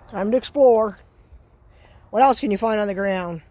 Time to explore. What else can you find on the ground?